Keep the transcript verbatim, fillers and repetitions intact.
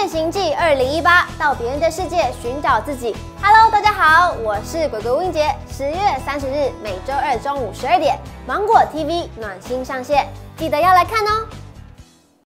变形记二零一八，到别人的世界寻找自己。Hello， 大家好，我是鬼鬼吴英杰。十月三十日每周二中午十二点，芒果 T V 暖心上线，记得要来看哦。